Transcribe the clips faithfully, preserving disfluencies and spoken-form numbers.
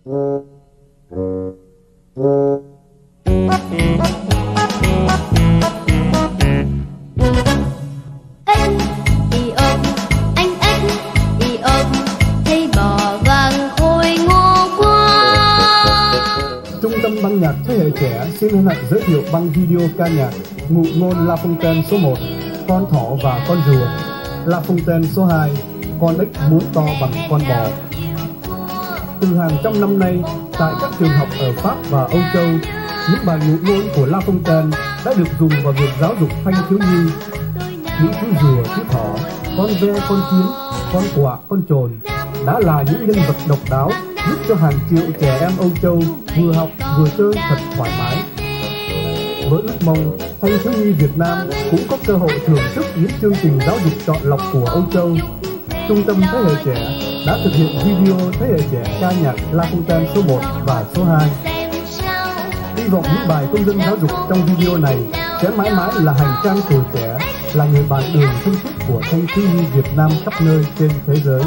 Trung tâm ban nhạc thế hệ trẻ xin hân hạnh giới thiệu băng video ca nhạc Ngụ Ngôn La Fontaine số một, Con Thỏ và Con Rùa, La Fontaine số hai, Con Ếch Muốn To Bằng Con Bò. Từ hàng trăm năm nay, tại các trường học ở Pháp và Âu Châu, những bài ngụ ngôn của La Fontaine đã được dùng vào việc giáo dục thanh thiếu nhi. Những chú rùa, chú thỏ, con ve, con kiến, con quạ, con trồn đã là những nhân vật độc đáo giúp cho hàng triệu trẻ em Âu Châu vừa học vừa chơi thật thoải mái. Với ước mong thanh thiếu nhi Việt Nam cũng có cơ hội thưởng thức những chương trình giáo dục chọn lọc của Âu Châu, Trung tâm thế hệ trẻ đã thực hiện video thế hệ trẻ ca nhạc La Fontaine số một và số hai. Hy vọng những bài công dân giáo dục trong video này sẽ mãi mãi là hành trang tuổi trẻ, là người bạn đường thân thiết của thanh thiếu nhi Việt Nam khắp nơi trên thế giới.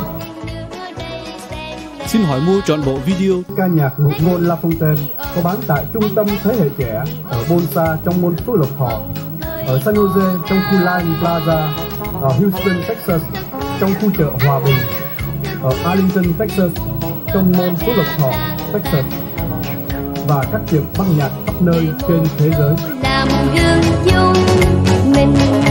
Xin hỏi mua trọn bộ video ca nhạc Ngụ Ngôn La Fontaine có bán tại Trung tâm thế hệ trẻ ở Bonsa trong môn Phước Lộc Thọ, ở San Jose trong khu Line Plaza, ở Houston, Texas trong khu chợ Hòa Bình, ở Arlington, Texas trong môn Phước Lộc Thọ, Texas, và các tiệm băng nhạc khắp nơi trên thế giới. Làm gương chung mình